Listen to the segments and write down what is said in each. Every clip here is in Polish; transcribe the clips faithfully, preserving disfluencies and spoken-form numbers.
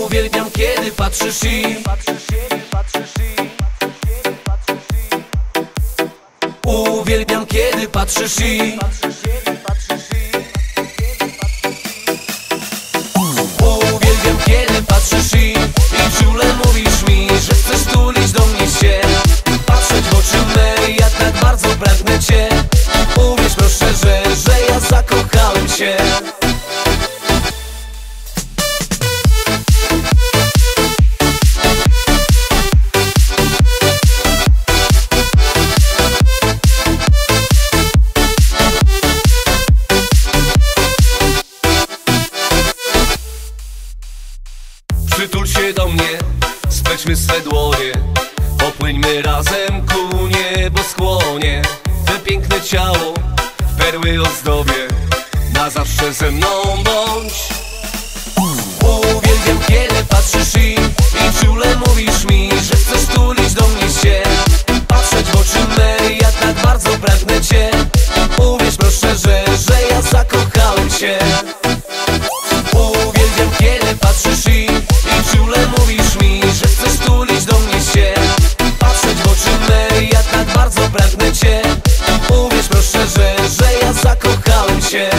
Uwielbiam, kiedy patrzysz i Uwielbiam, kiedy patrzysz i Uwielbiam, kiedy patrzysz i I czule mówisz mi, że chcesz tulić do mnie się, patrzeć w oczy me, ja tak bardzo pragnę cię. Uwierz proszę, że, że ja zakochałem się. Przytul się do mnie, splećmy swe dłonie, popłyńmy razem ku nieboskłonie. Twe piękne ciało w perły ozdobie, na zawsze ze mną bądź. Uwielbiam, kiedy patrzysz i I czule mówisz mi, że chcesz tulić do mnie się, patrzeć w oczy me, ja tak bardzo pragnę cię. Uwierz proszę, że, że ja zakochałem się. Uwielbiam, kiedy patrzysz i I czule mówisz mi, że chcesz tulić do mnie się, patrzeć w oczy me, ja tak bardzo pragnę cię. Uwierz proszę, że, że ja zakochałem się.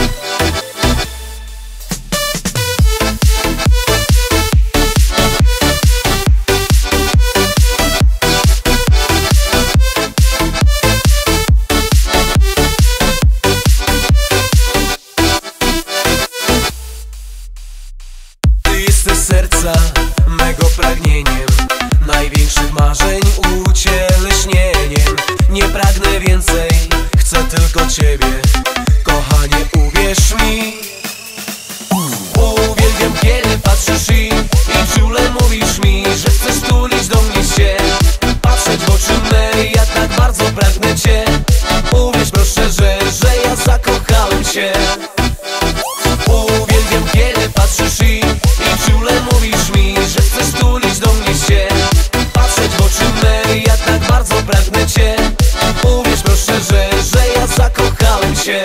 Jesteś serca mego pragnieniem, największych marzeń ucieleśnieniem. Nie pragnę więcej, chcę tylko ciebie, kochanie, uwierz mi. Uwielbiam, kiedy patrzysz i I czule mówisz mi, że chcesz tulić do mnie się, patrzeć w oczy me, ja tak bardzo pragnę cię. Uwierz proszę, że, że ja zakochałem się. Uwielbiam, kiedy patrzysz i I czule mówisz mi, że chcesz tulić do mnie się, patrzeć w oczy me, ja tak bardzo pragnę cię. Uwierz proszę, że, że ja zakochałem się.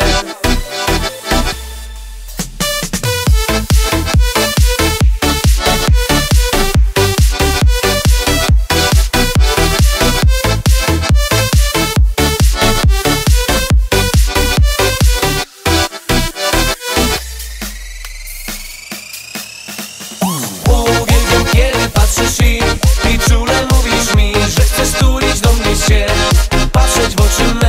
Uwielbiam, kiedy patrzysz i I czule mówisz mi, że chcesz tulić do mnie się, patrzeć w oczy me,